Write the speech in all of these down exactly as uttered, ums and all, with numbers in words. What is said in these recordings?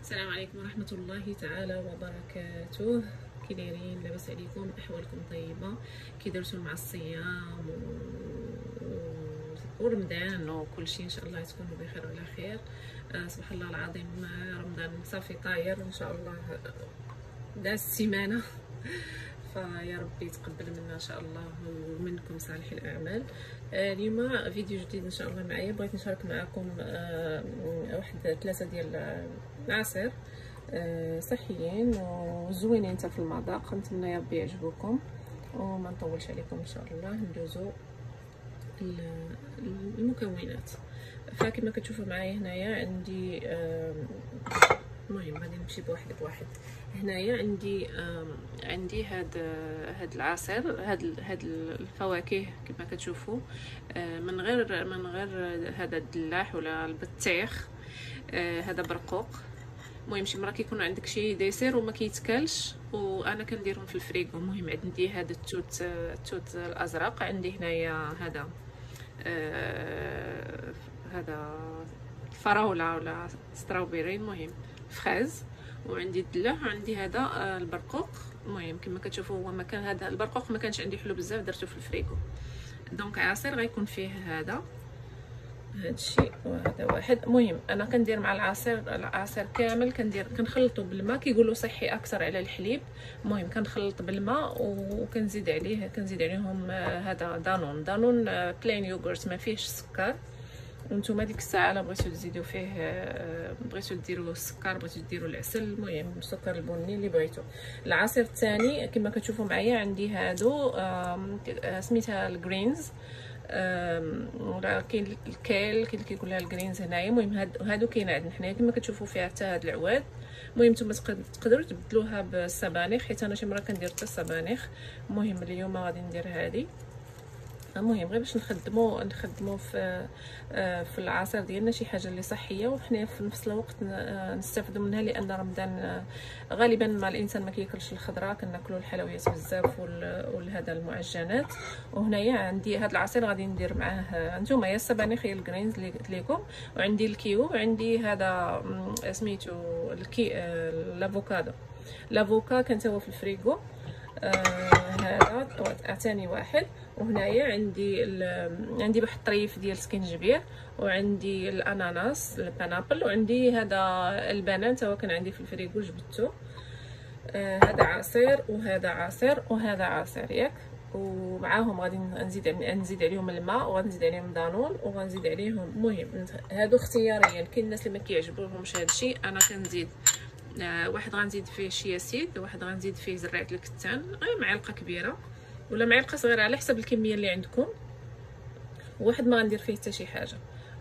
السلام عليكم ورحمة الله تعالى وبركاته. كي دايرين؟ لاباس عليكم؟ احوالكم طيبة؟ كي درتو مع الصيام و... ورمضان وكل شيء؟ ان شاء الله تكونوا بخير وعلى خير. آه سبحان الله العظيم، رمضان صافي طاير ان شاء الله داز السيمانه فيا ربي يتقبل منا ان شاء الله ومنكم صالح الاعمال. آه اليوم فيديو جديد ان شاء الله معايا. بغيت نشارك معكم آه واحد ثلاثه ديال العصير آه صحيين وزوينين حتى في المذاق. نتمنى يا ربي يعجبوكم وما نطولش عليكم ان شاء الله. ندوزو المكونات. فكما كتشوفوا معايا هنايا عندي المهم غادي نمشي بواحد بواحد. هنايا عندي عندي هاد هاد العصير، هاد هاد الفواكه كما كتشوفوا، من غير من غير هذا الدلاح ولا البطيخ. هذا برقوق. المهم شي مرة كيكون عندك شي ديسير وما كيتكلش، وانا كنديرهم في الفريغو. المهم عندي هذا التوت التوت الازرق، عندي هنايا هذا آه هذا الفراوله ولا ستراوبيري، المهم فريز، وعندي الدلاح، وعندي هذا آه البرقوق. المهم كما كتشوفوا هو مكان هذا البرقوق ما كانش عندي حلو بزاف، درته في الفريغو. دونك عصير غيكون فيه هذا هذا الشيء وهذا واحد. المهم انا كندير مع العصير العصير كامل كندير كنخلطو بالماء، كيقولوا صحي اكثر على الحليب. المهم كنخلط بالماء وكنزيد عليه كنزيد عليهم هذا دانون دانون بلين يوغورت ما فيهش السكر. وانتم ديك الساعه الا بغيتو تزيدوا فيه بغيتو ديروا السكر، بغيتو ديروا العسل، المهم السكر البني اللي بغيتو. العصير الثاني كما كتشوفوا معايا عندي هادو سميتها الجرينز، ولا كاين الكيل كاين اللي كيقول لها الجرينز هنايا. المهم هاد هادو كاين عندنا حنايا كما كتشوفوا فيها حتى هاد العواد. المهم نتوما تقدروا تبدلوها بالسبانخ، حيت انا شي مره كندير حتى السبانخ. المهم اليوم غادي ندير هادي. المهم غير باش نخدمو نخدمو في في العصير ديالنا شي حاجه اللي صحيه وحنا في نفس الوقت نستافدوا منها، لان رمضان غالبا ما الانسان ما كياكلش الخضره، كناكلوا الحلويات بزاف وهذا المعجنات. وهنايا عندي هذا العصير غادي ندير معاه نتوما يا السبانخ يا الجرينز اللي قلت لكم، وعندي الكيو، وعندي هذا سميتو الكي الافوكادو. الافوكا كان هو في الفريغو. آه هذا عطاني واحد. وهنايا عندي عندي واحد الطريف ديال السكنجبير، وعندي الاناناس البانابل، وعندي هذا البنان تا هو كان عندي في الفريغو جبدته. آه هذا عصير وهذا عصير وهذا عصير ياك. ومعاهم غادي نزيد نزيد عليهم الماء، وغنزيد عليهم دانون، وغنزيد عليهم. المهم هادو اختياريا، كاين الناس اللي ما كيعجبوهمش هذا الشيء. انا كنزيد آه واحد غنزيد فيه شيا سيد، واحد غنزيد فيه زرعه الكتان، غير معلقه كبيره ولا معلقه صغيره على حسب الكميه اللي عندكم. واحد ما غندير فيه حتى شي حاجه.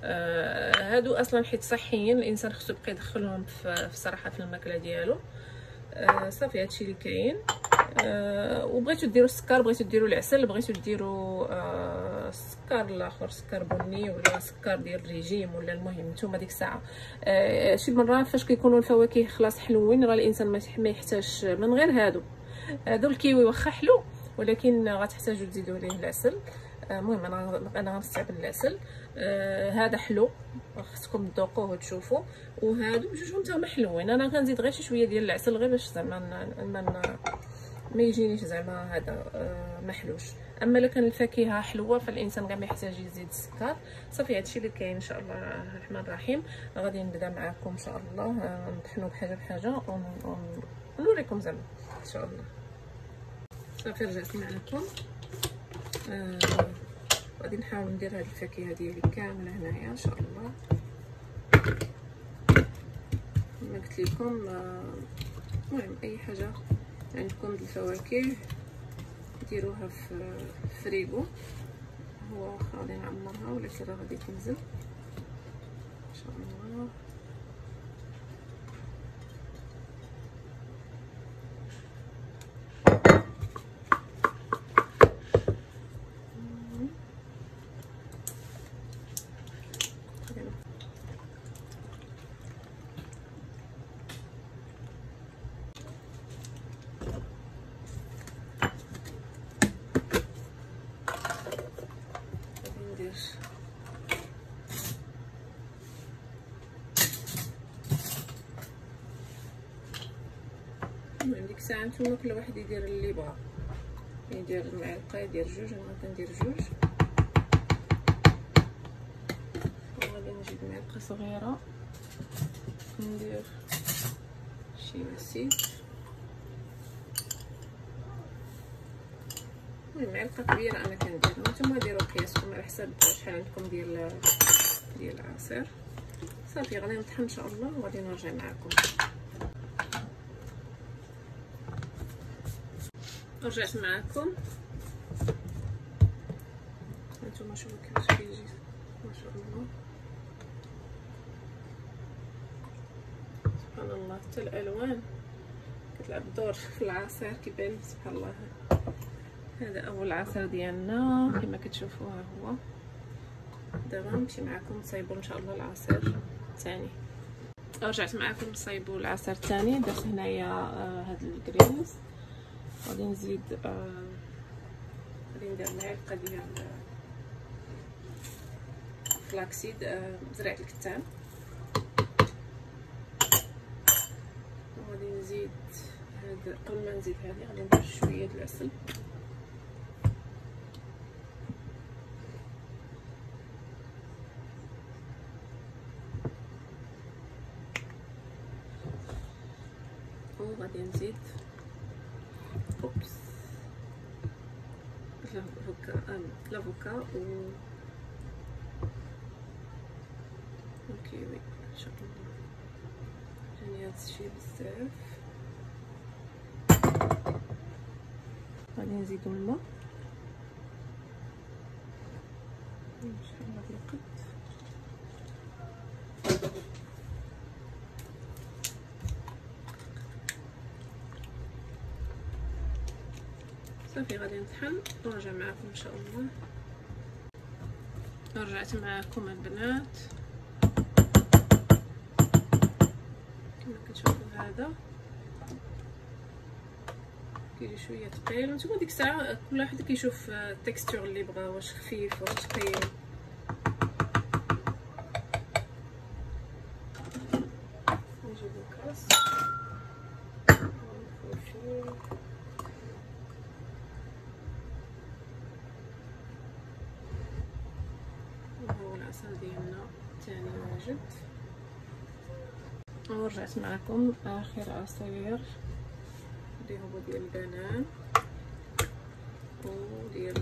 آه هادو اصلا حيت صحيين، الانسان خصو يبقى يدخلهم في صراحه في الماكله ديالو. آه صافي هادشي اللي كاين. آه وبغيتو ديروا السكر، بغيتو ديروا العسل، بغيتو ديروا آه السكر الاخر، سكر بني ولا سكر ديال الريجيم ولا المهم نتوما ديك الساعه. آه شي مره فاش كيكونوا الفواكه خلاص حلوين راه الانسان ما يحتاجش من غير هادو. هادو الكيوي واخا حلو ولكن غتحتاجوا تزيدوا ليه العسل. المهم انا انا غنستعمل العسل. آه هذا حلو خصكم تذوقوه وتشوفوا. وهادو بجوجهم حتى هما حلوين. انا كنزيد غير شي شويه ديال العسل غير باش زعما ما ما يجينيش زعما هذا آه محلوش. اما الا كان الفاكهه حلوه فالانسان كاع ما يحتاج يزيد السكر. صافي هادشي اللي كاين ان شاء الله الرحمن الرحيم. غادي نبدا معكم ان شاء الله نطحنوا بحاجه بحاجه ونوريكم زعما ان شاء الله. صافي رجعت معكم. آه غادي نحاول ندير هاد الفاكهه ديالي كامله هنايا ان شاء الله. كما قلت لكم المهم آه اي حاجه عندكم د الفواكه ديروها في الفريغو. هو غادي نعمرها ولكن راه غادي تنزل ان شاء الله. الساعه نتوما كل واحد يدير اللي بغا، يدير المعلقه يدير جوج، انا كندير جوج. وغادي نجيب معلقه صغيره ندير شي نسيت، معلقه كبيره انا كندير، نتوما ديروا قياسكم على حسب شحال عندكم ديال ديال العصير. صافي غادي نطحن ان شاء الله وغادي نرجع معكم. رجعت معكم، هانتوما شوفوا كيفاش كيجي ما شاء الله سبحان الله، حتى الالوان كتلعب دور في العصير كيبان سبحان الله. هذا اول عصير ديالنا كما كتشوفوا، ها هو. دابا نمشي معكم نصايبوا ان شاء الله العصير الثاني. رجعت معكم نصايبوا العصير الثاني. درت هنايا آه هاد الكريمز، غادي نزيد آه غادي ندير معلقه ديال فلاكسيد آه زريعه الكتان، وغادي نزيد هاد. قبل ما نزيد هذه غادي ندير شويه د العسل، وغادي نزيد اوبس لافوكا لافوكا و الكيوي ان شاء الله. يعني هاد الشيء بزاف. غادي نزيدو الماء شحال هاد القد. صافي غادي نطحن ونرجع معكم ان شاء الله. رجعت معكم البنات كما كتشوفوا، هذا كيجي شويه ثقيل. نتوما ديك الساعه كل واحد كيشوف التكستور اللي بغا، واش خفيف واش ثقيل. نجيبو كاس ونخوي فيه. وهو العسل ديالنا الثاني واجد. ورجعت معكم اخر عصير اللي هو ديال البنان وديال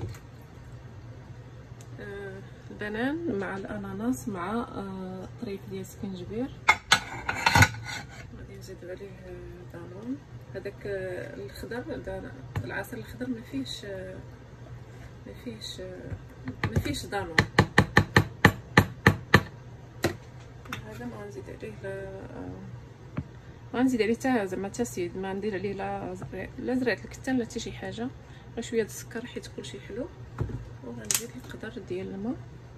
آه البنان مع الاناناس مع آه طريف ديال السكنجبير. غادي نزيد عليه دانون. هذاك آه الخضر، العصير الخضر ما فيهش آه ما فيهش آه ما فيهش دانون. هذا ما غنزيد عليه لا غنزيد عليه حتى زعما حتى سيد، ما ندير عليه لا لا زريعه الكتان لا حتى شي حاجه، غير شويه د السكر حيت كلشي حلو. وغنزيد القدر ديال الماء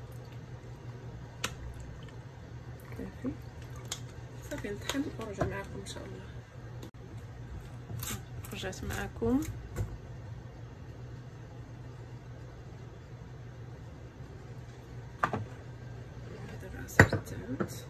كافي. صافي نطحن ونرجع معكم ان شاء الله. رجعت معكم. هذا العصير الثالث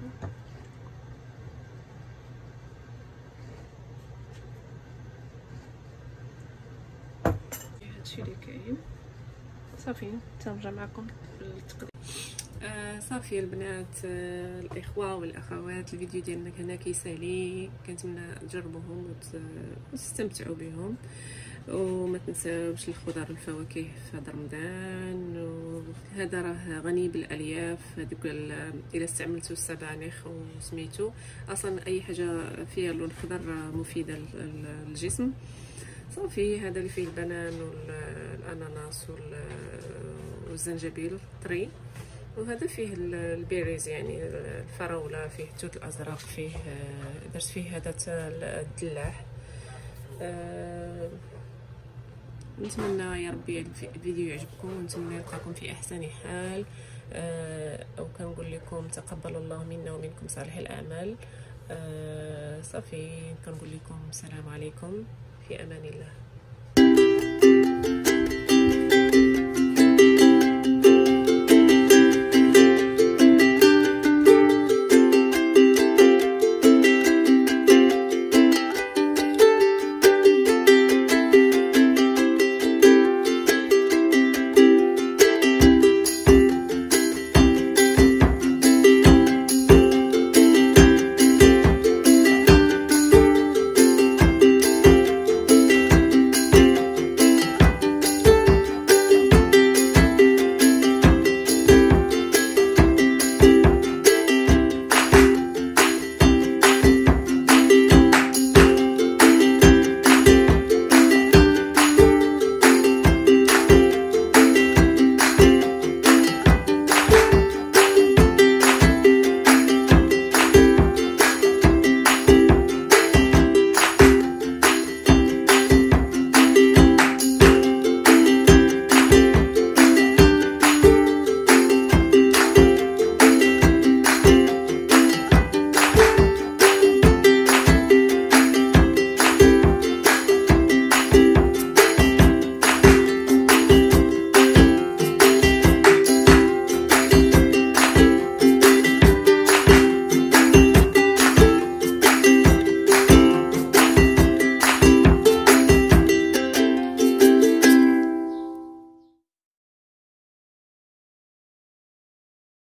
هادشي اللي كاين. صافي تنرجع معكم بالتقديم. آه صافي البنات، آه الاخوه والاخوات، الفيديو ديالنا هنا كيسالي، كنتمنى تجربوهم وتستمتعوا بهم. وما تنساوش الخضر والفواكه في هذا رمضان، وهذا راه غني بالالياف. هذوك الا استعملتوا السبانخ وسميتو، اصلا اي حاجه فيها لون خضر مفيده للجسم. صافي هذا اللي فيه البنان والاناناس والزنجبيل طري، وهذا فيه البيريز يعني الفراوله، فيه التوت الازرق، فيه درت فيه هذا الدلاح. أه نتمنى يا ربي الفيديو يعجبكم، ونتمنى نلقاكم في احسن حال. أه او كنقول لكم تقبل الله منا ومنكم صالح الاعمال. أه صافي كنقول لكم السلام عليكم، في امان الله.